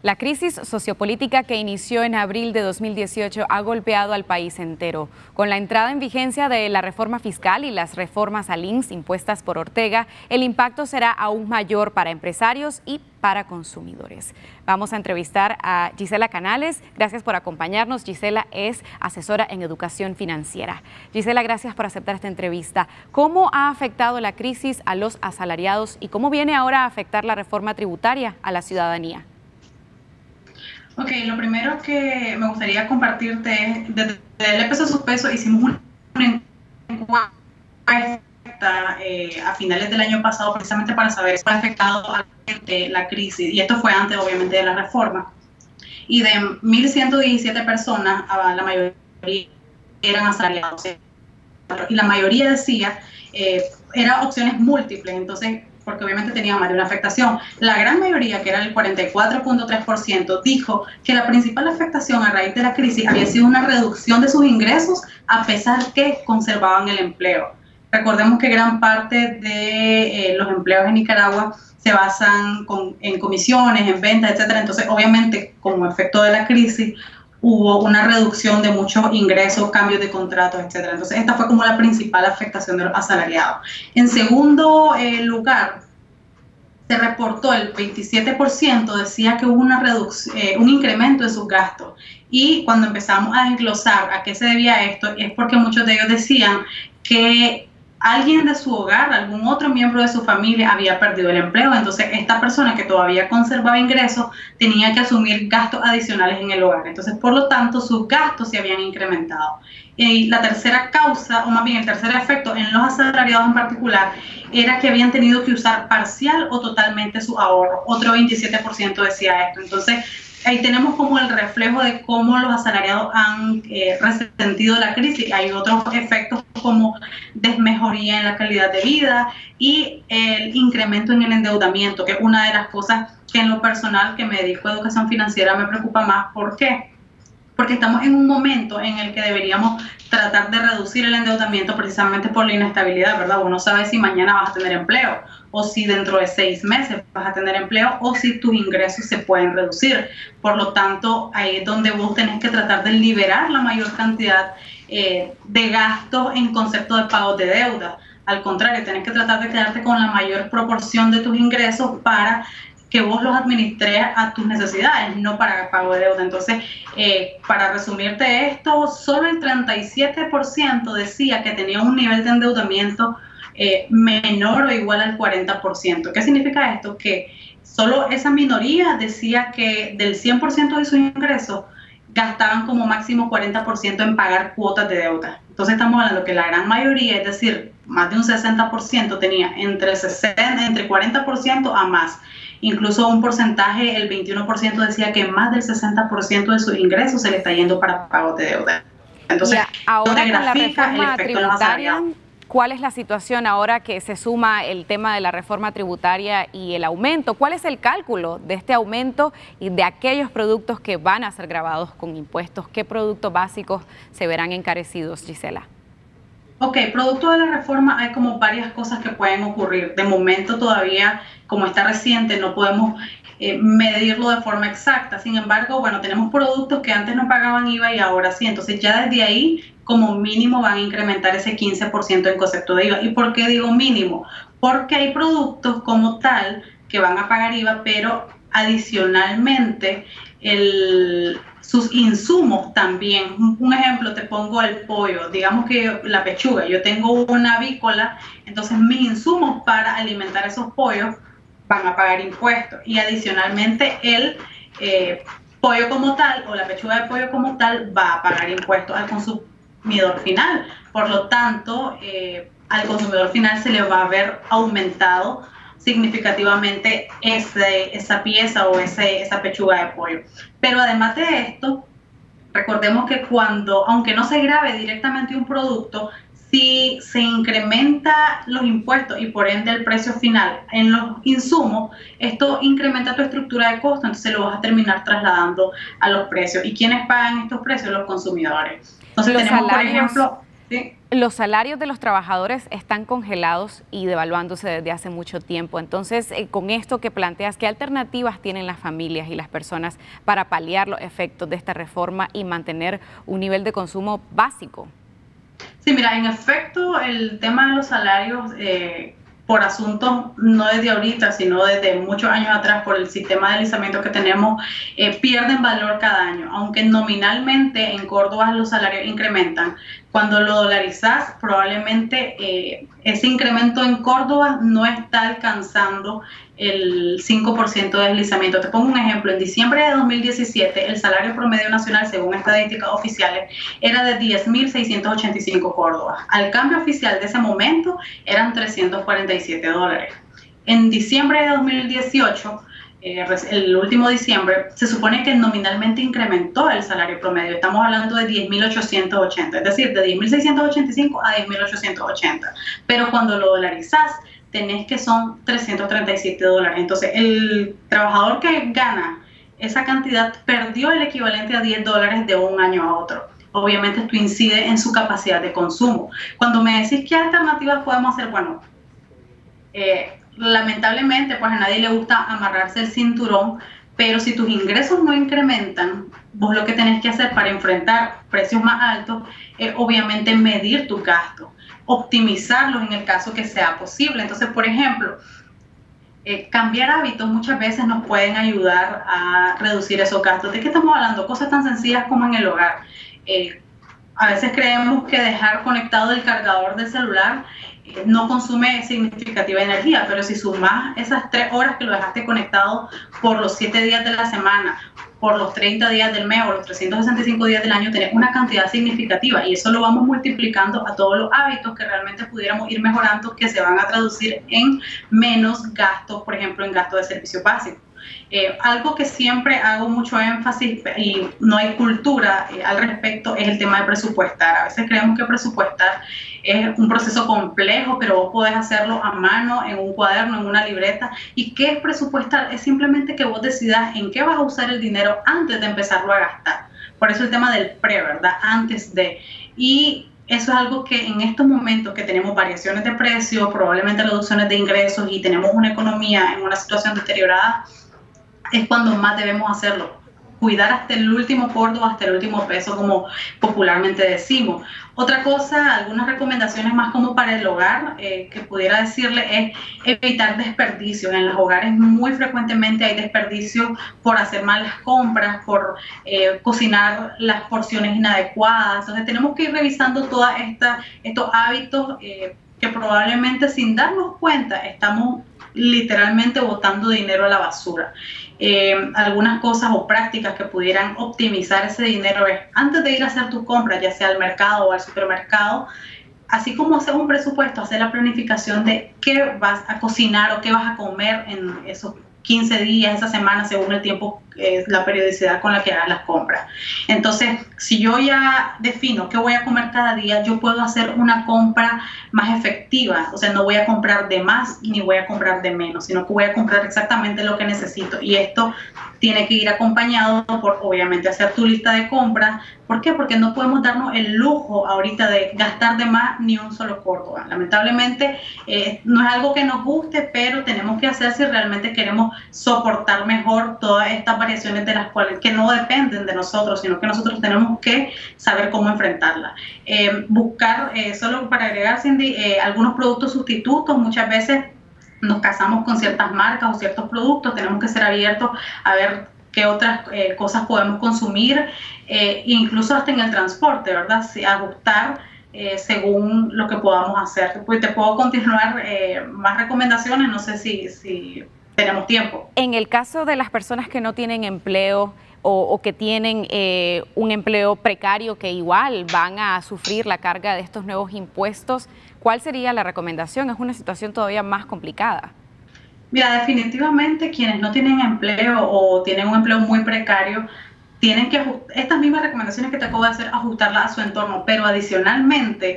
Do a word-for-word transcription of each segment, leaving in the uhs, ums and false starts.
La crisis sociopolítica que inició en abril de dos mil dieciocho ha golpeado al país entero. Con la entrada en vigencia de la reforma fiscal y las reformas al I N S S impuestas por Ortega, el impacto será aún mayor para empresarios y para consumidores. Vamos a entrevistar a Gisela Canales. Gracias por acompañarnos. Gisela es asesora en educación financiera. Gisela, gracias por aceptar esta entrevista. ¿Cómo ha afectado la crisis a los asalariados y cómo viene ahora a afectar la reforma tributaria a la ciudadanía? Ok, lo primero que me gustaría compartirte es, desde el E P S Suspeso hicimos una encuesta eh, a finales del año pasado precisamente para saber si ha afectado a la gente la crisis, y esto fue antes obviamente de la reforma, y de mil ciento diecisiete personas, la mayoría eran asalariados, y la mayoría decía, eh, eran opciones múltiples, entonces porque obviamente tenía más de una afectación. La gran mayoría, que era el cuarenta y cuatro punto tres por ciento, dijo que la principal afectación a raíz de la crisis había sido una reducción de sus ingresos, a pesar que conservaban el empleo. Recordemos que gran parte de eh, los empleos en Nicaragua se basan con, en comisiones, en ventas, etcétera. Entonces, obviamente, como efecto de la crisis, hubo una reducción de muchos ingresos, cambios de contratos, etcétera. Entonces, esta fue como la principal afectación de los asalariados. En segundo eh, lugar, se reportó el veintisiete por ciento decía que hubo una reducción, eh, un incremento en sus gastos. Y cuando empezamos a desglosar a qué se debía esto, es porque muchos de ellos decían que alguien de su hogar, algún otro miembro de su familia había perdido el empleo. Entonces, esta persona que todavía conservaba ingresos tenía que asumir gastos adicionales en el hogar. Entonces, por lo tanto, sus gastos se habían incrementado. Y la tercera causa, o más bien el tercer efecto en los asalariados en particular, era que habían tenido que usar parcial o totalmente su ahorro. Otro veintisiete por ciento decía esto. Entonces, ahí tenemos como el reflejo de cómo los asalariados han eh, resentido la crisis. Hay otros efectos como desmejoría en la calidad de vida y el incremento en el endeudamiento, que es una de las cosas que en lo personal, que me dedico a educación financiera, me preocupa más. ¿Por qué? Porque estamos en un momento en el que deberíamos tratar de reducir el endeudamiento precisamente por la inestabilidad, ¿verdad? Uno sabe si mañana vas a tener empleo, o si dentro de seis meses vas a tener empleo, o si tus ingresos se pueden reducir. Por lo tanto, ahí es donde vos tenés que tratar de liberar la mayor cantidad eh, de gastos en concepto de pagos de deuda. Al contrario, tenés que tratar de quedarte con la mayor proporción de tus ingresos para que vos los administres a tus necesidades, no para pago de deuda. Entonces, eh, para resumirte esto, solo el treinta y siete por ciento decía que tenía un nivel de endeudamiento eh, menor o igual al cuarenta por ciento. ¿Qué significa esto? Que solo esa minoría decía que del cien por ciento de sus ingresos gastaban como máximo cuarenta por ciento en pagar cuotas de deuda. Entonces estamos hablando que la gran mayoría, es decir, más de un sesenta por ciento tenía entre, sesenta, entre cuarenta por ciento a más. Incluso un porcentaje, el veintiuno por ciento decía que más del sesenta por ciento de sus ingresos se le está yendo para pagos de deuda. Entonces, ahora con la reforma tributaria, ¿cuál es la situación ahora que se suma el tema de la reforma tributaria y el aumento? ¿Cuál es el cálculo de este aumento y de aquellos productos que van a ser gravados con impuestos? ¿Qué productos básicos se verán encarecidos, Gisela? Ok, producto de la reforma hay como varias cosas que pueden ocurrir. De momento todavía, como está reciente, no podemos eh, medirlo de forma exacta. Sin embargo, bueno, tenemos productos que antes no pagaban I V A y ahora sí. Entonces ya desde ahí, como mínimo, van a incrementar ese quince por ciento en concepto de I V A. ¿Y por qué digo mínimo? Porque hay productos como tal que van a pagar I V A, pero adicionalmente el... sus insumos también. Un ejemplo, te pongo el pollo, digamos que la pechuga, yo tengo una avícola, entonces mis insumos para alimentar esos pollos van a pagar impuestos, y adicionalmente el eh, pollo como tal, o la pechuga de pollo como tal, va a pagar impuestos al consumidor final. Por lo tanto, eh, al consumidor final se le va a ver aumentado significativamente ese, esa pieza o ese, esa pechuga de pollo. Pero además de esto, recordemos que cuando, aunque no se grave directamente un producto, si se incrementa los impuestos y por ende el precio final en los insumos, esto incrementa tu estructura de costo, entonces lo vas a terminar trasladando a los precios. ¿Y quiénes pagan estos precios? Los consumidores. Entonces los tenemos, salarios, por ejemplo... ¿sí? Los salarios de los trabajadores están congelados y devaluándose desde hace mucho tiempo. Entonces, eh, con esto que planteas, ¿qué alternativas tienen las familias y las personas para paliar los efectos de esta reforma y mantener un nivel de consumo básico? Sí, mira, en efecto, el tema de los salarios, eh, por asuntos no desde ahorita, sino desde muchos años atrás, por el sistema de alisamiento que tenemos, eh, pierden valor cada año. Aunque nominalmente en Córdoba los salarios incrementan, cuando lo dolarizas, probablemente eh, ese incremento en Córdoba no está alcanzando el cinco por ciento de deslizamiento. Te pongo un ejemplo. En diciembre de dos mil diecisiete, el salario promedio nacional, según estadísticas oficiales, era de diez mil seiscientos ochenta y cinco Córdobas. Al cambio oficial de ese momento, eran trescientos cuarenta y siete dólares. En diciembre de dos mil dieciocho, eh, el último diciembre, se supone que nominalmente incrementó el salario promedio. Estamos hablando de diez mil ochocientos ochenta, es decir, de diez mil seiscientos ochenta y cinco a diez mil ochocientos ochenta. Pero cuando lo dolarizas, tenés que son trescientos treinta y siete dólares. Entonces, el trabajador que gana esa cantidad perdió el equivalente a diez dólares de un año a otro. Obviamente, esto incide en su capacidad de consumo. Cuando me decís qué alternativas podemos hacer, bueno, eh, lamentablemente, pues a nadie le gusta amarrarse el cinturón, pero si tus ingresos no incrementan, vos lo que tenés que hacer para enfrentar precios más altos es obviamente medir tus gastos, optimizarlos en el caso que sea posible. Entonces, por ejemplo, eh, cambiar hábitos muchas veces nos pueden ayudar a reducir esos gastos. ¿De qué estamos hablando? Cosas tan sencillas como en el hogar. Eh, a veces creemos que dejar conectado el cargador del celular eh, no consume significativa energía, pero si sumas esas tres horas que lo dejaste conectado por los siete días de la semana, por los treinta días del mes o los trescientos sesenta y cinco días del año, tenés una cantidad significativa, y eso lo vamos multiplicando a todos los hábitos que realmente pudiéramos ir mejorando, que se van a traducir en menos gastos, por ejemplo, en gastos de servicio básico. Eh, algo que siempre hago mucho énfasis y no hay cultura eh, al respecto es el tema de presupuestar. A veces creemos que presupuestar es un proceso complejo, pero vos podés hacerlo a mano, en un cuaderno, en una libreta. ¿Y qué es presupuestar? Es simplemente que vos decidas en qué vas a usar el dinero antes de empezarlo a gastar. Por eso el tema del pre, ¿verdad? Antes de. Y eso es algo que en estos momentos que tenemos variaciones de precios, probablemente reducciones de ingresos y tenemos una economía en una situación deteriorada, es cuando más debemos hacerlo. Cuidar hasta el último Córdoba, hasta el último peso, como popularmente decimos. Otra cosa, algunas recomendaciones más como para el hogar, eh, que pudiera decirle, es evitar desperdicios. En los hogares muy frecuentemente hay desperdicios por hacer malas compras, por eh, cocinar las porciones inadecuadas. Entonces tenemos que ir revisando todos estos hábitos eh, que probablemente sin darnos cuenta estamos literalmente botando dinero a la basura. Eh, algunas cosas o prácticas que pudieran optimizar ese dinero es, antes de ir a hacer tus compras, ya sea al mercado o al supermercado, así como hacer un presupuesto, hacer la planificación de qué vas a cocinar o qué vas a comer en esos quince días, esa semana, según el tiempo, eh, la periodicidad con la que hagas las compras. Entonces, si yo ya defino qué voy a comer cada día, yo puedo hacer una compra más efectiva. O sea, no voy a comprar de más ni voy a comprar de menos, sino que voy a comprar exactamente lo que necesito. Y esto tiene que ir acompañado por, obviamente, hacer tu lista de compras. ¿Por qué? Porque no podemos darnos el lujo ahorita de gastar de más ni un solo Córdoba. Lamentablemente, eh, no es algo que nos guste, pero tenemos que hacer si realmente queremos soportar mejor todas estas variaciones de las cuales que no dependen de nosotros, sino que nosotros tenemos que saber cómo enfrentarlas. Eh, buscar, eh, solo para agregar, Cindy, eh, algunos productos sustitutos. Muchas veces nos casamos con ciertas marcas o ciertos productos, tenemos que ser abiertos a ver qué otras eh, cosas podemos consumir, eh, incluso hasta en el transporte, ¿verdad? Sí, ajustar eh, según lo que podamos hacer. Pues te puedo continuar eh, más recomendaciones, no sé si, si tenemos tiempo. En el caso de las personas que no tienen empleo o, o que tienen eh, un empleo precario, que igual van a sufrir la carga de estos nuevos impuestos, ¿cuál sería la recomendación? Es una situación todavía más complicada. Mira, definitivamente quienes no tienen empleo o tienen un empleo muy precario, tienen que ajustar, estas mismas recomendaciones que te acabo de hacer, ajustarlas a su entorno, pero adicionalmente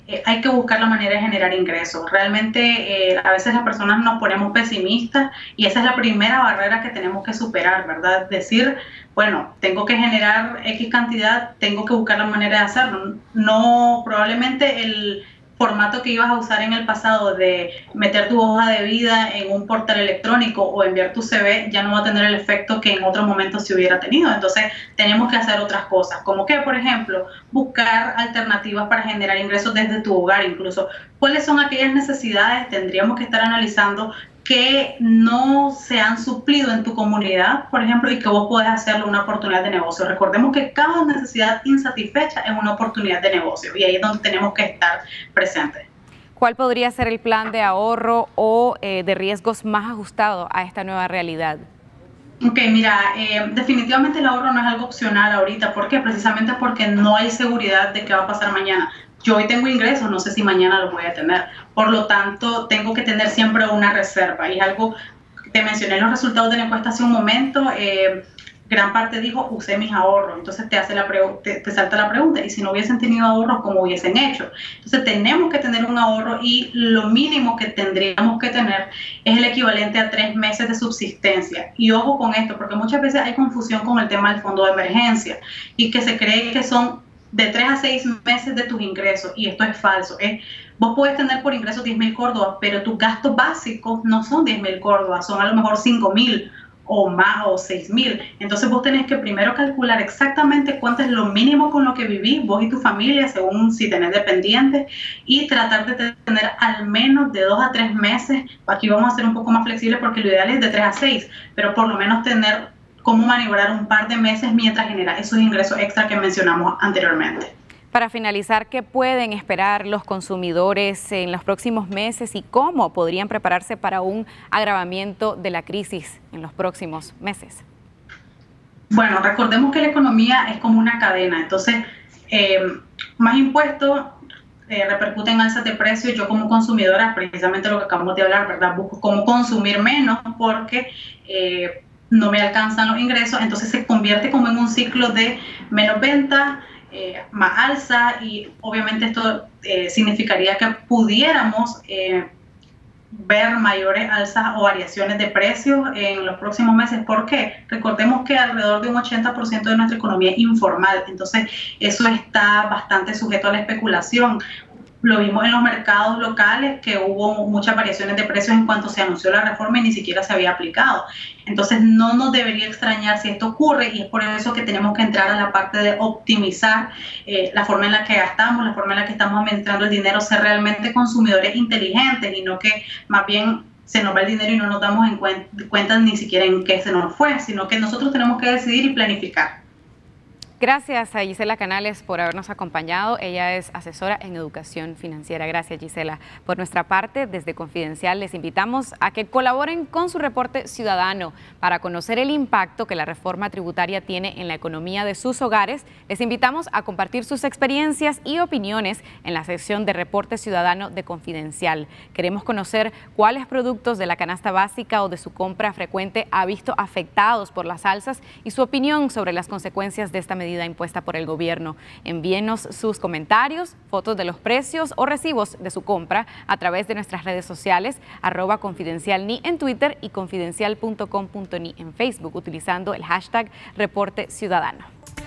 eh, hay que buscar la manera de generar ingresos. Realmente eh, a veces las personas nos ponemos pesimistas y esa es la primera barrera que tenemos que superar, ¿verdad? Decir, bueno, tengo que generar X cantidad, tengo que buscar la manera de hacerlo. No, probablemente el formato que ibas a usar en el pasado de meter tu hoja de vida en un portal electrónico o enviar tu C V ya no va a tener el efecto que en otro momento se hubiera tenido. Entonces tenemos que hacer otras cosas, como que, por ejemplo, buscar alternativas para generar ingresos desde tu hogar incluso. ¿Cuáles son aquellas necesidades? Tendríamos que estar analizando que no se han suplido en tu comunidad, por ejemplo, y que vos podés hacerlo una oportunidad de negocio. Recordemos que cada necesidad insatisfecha es una oportunidad de negocio y ahí es donde tenemos que estar presentes. ¿Cuál podría ser el plan de ahorro o eh, de riesgos más ajustado a esta nueva realidad? Ok, mira, eh, definitivamente el ahorro no es algo opcional ahorita. ¿Por qué? Precisamente porque no hay seguridad de qué va a pasar mañana. Yo hoy tengo ingresos, no sé si mañana los voy a tener. Por lo tanto, tengo que tener siempre una reserva. Y es algo, te mencioné los resultados de la encuesta hace un momento, eh, gran parte dijo, usé mis ahorros. Entonces te, hace la te, te salta la pregunta, ¿y si no hubiesen tenido ahorros, cómo hubiesen hecho? Entonces tenemos que tener un ahorro y lo mínimo que tendríamos que tener es el equivalente a tres meses de subsistencia. Y ojo con esto, porque muchas veces hay confusión con el tema del fondo de emergencia y que se cree que son de tres a seis meses de tus ingresos, y esto es falso. ¿eh? Vos puedes tener por ingreso diez mil córdobas, pero tus gastos básicos no son diez mil córdobas, son a lo mejor cinco mil o más o seis mil. Entonces vos tenés que primero calcular exactamente cuánto es lo mínimo con lo que vivís, vos y tu familia, según si tenés dependientes, y tratar de tener al menos de dos a tres meses. Aquí vamos a ser un poco más flexibles porque lo ideal es de tres a seis, pero por lo menos tener cómo maniobrar un par de meses mientras genera esos ingresos extra que mencionamos anteriormente. Para finalizar, ¿qué pueden esperar los consumidores en los próximos meses y cómo podrían prepararse para un agravamiento de la crisis en los próximos meses? Bueno, recordemos que la economía es como una cadena, entonces eh, más impuestos eh, repercuten en alzas de precios. Yo como consumidora, precisamente lo que acabamos de hablar, ¿verdad? Busco cómo consumir menos porque eh, no me alcanzan los ingresos, entonces se convierte como en un ciclo de menos ventas, eh, más alza, y obviamente esto eh, significaría que pudiéramos eh, ver mayores alzas o variaciones de precios en los próximos meses. ¿Por qué? Recordemos que alrededor de un ochenta por ciento de nuestra economía es informal, entonces eso está bastante sujeto a la especulación. Lo vimos en los mercados locales, que hubo muchas variaciones de precios en cuanto se anunció la reforma y ni siquiera se había aplicado. Entonces no nos debería extrañar si esto ocurre, y es por eso que tenemos que entrar a la parte de optimizar eh, la forma en la que gastamos, la forma en la que estamos administrando el dinero, ser realmente consumidores inteligentes y no que más bien se nos va el dinero y no nos damos en cuenta, cuenta ni siquiera en qué se nos fue, sino que nosotros tenemos que decidir y planificar. Gracias a Gisela Canales por habernos acompañado. Ella es asesora en educación financiera. Gracias, Gisela. Por nuestra parte, desde Confidencial, les invitamos a que colaboren con su reporte ciudadano para conocer el impacto que la reforma tributaria tiene en la economía de sus hogares. Les invitamos a compartir sus experiencias y opiniones en la sección de Reporte Ciudadano de Confidencial. Queremos conocer cuáles productos de la canasta básica o de su compra frecuente ha visto afectados por las alzas y su opinión sobre las consecuencias de esta medida impuesta por el gobierno. Envíenos sus comentarios, fotos de los precios o recibos de su compra a través de nuestras redes sociales, arroba confidencialni en Twitter y confidencial punto com punto ni en Facebook, utilizando el hashtag Reporte Ciudadano.